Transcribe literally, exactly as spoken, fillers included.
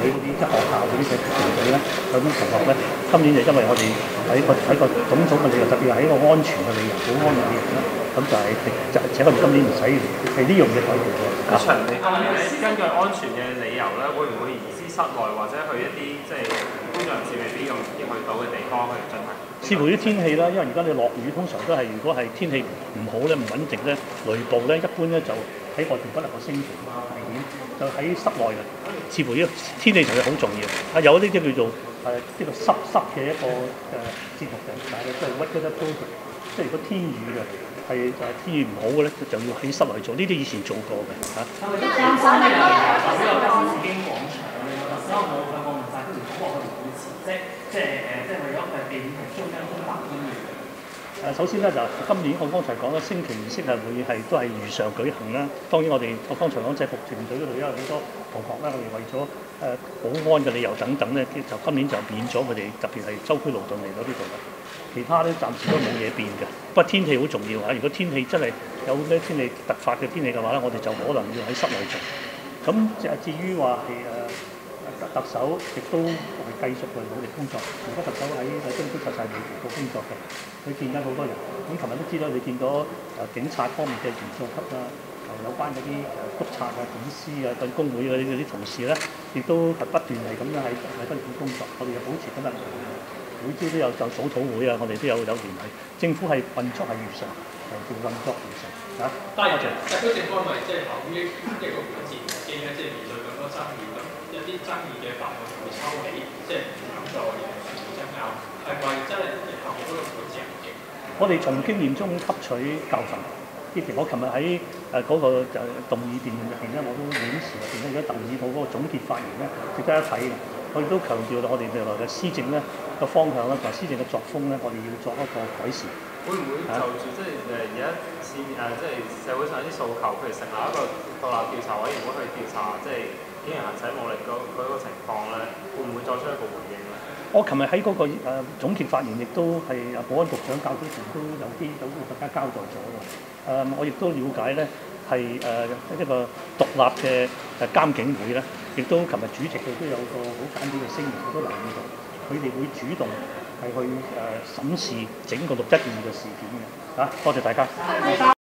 嗰啲即係學校嗰啲嘅團隊咧，有啲同學咧，今年就因為我哋喺個喺個種種嘅理由，特別係喺個安全嘅理由、保安嘅理由咧，咁就係就請我哋今年唔使係呢樣嘢改變咗。 場地方面咧，根據安全嘅理由咧，會唔會移師室內或者去一啲即係工作人士未必咁容易去到嘅地方去進行？ 視乎啲天氣啦，因為而家你落雨，通常都係如果係天氣唔好咧、唔穩定咧、雷暴咧，一般咧就喺外邊不能夠升降危險，就喺室內嘅。視乎呢個天氣就係好重要。啊，有呢啲叫做誒呢個濕濕嘅一個誒節目嘅，但係即係 weather program，即係如果天雨嘅。係就係天氣唔好嘅咧，就要喺室內做。呢啲以前做過嘅嚇。 擔心咧，有有紫荊廣場咧，所以我我我唔晒，佢哋講話佢哋會辭職，即係誒，即係為咗係避免係中間中白咁樣。 誒，首先咧就今年我剛才講啦，升旗儀式係會係都係如常舉行啦。當然我哋我剛才講制服團隊嗰度，因為好多同學啦，我哋為咗誒保安嘅理由等等咧，就今年就免咗佢哋特別係舟車勞頓嚟到呢度嘅。其他咧暫時都冇嘢變嘅，不過天氣好重要嚇。如果天氣真係有咩天氣突發嘅天氣嘅話咧，我哋就可能要喺室內做。咁至於話係誒特首亦都係繼續為努力工作。而家特首喺喺中央實際裏做工作嘅，佢見緊好多人。咁琴日都知道，你見到誒警察方面嘅元素級啦，有關嗰啲誒督察啊、警司啊、對工會嗰啲嗰啲同事咧，亦都係不斷係咁樣喺喺分管工作。我哋就保持緊密。每朝都有就早討會啊，我哋都有有聯繫。政府係運作係如常，係叫運作如常嚇。 但係特區政府係咪即係由於一個管治危機咧，即係面對咁多爭議，咁一啲爭議嘅法案會抽起，即係唔敢再爭拗，係咪真係影響好多個管治危機？ 我哋從經驗中吸取教訓。之前我琴日喺誒嗰個誒動議辯論入邊咧，我都演示入邊咧，而家特議到嗰個總結發言咧，值得一睇嘅。我亦都強調到我哋未來嘅施政咧個方向咧，同埋施政嘅作風咧，我哋要作一個改善。 會唔會就住即係誒而家市誒即係社會上啲訴求，譬如成立一個獨立調查委員會去調查，即係警員行使武力嗰嗰個情況咧，會唔會作出一個回應咧？ 我琴日喺嗰個誒總結發言，亦都係啊保安局長教之前都有啲有同大家交代咗嘅。誒，我亦都了解咧，係誒一個獨立嘅誒監警會咧，亦都琴日主席佢都有個好簡短嘅聲明，我都留意到，佢哋會主動係去誒審視整個六一二嘅事件嘅。嚇，多謝大家。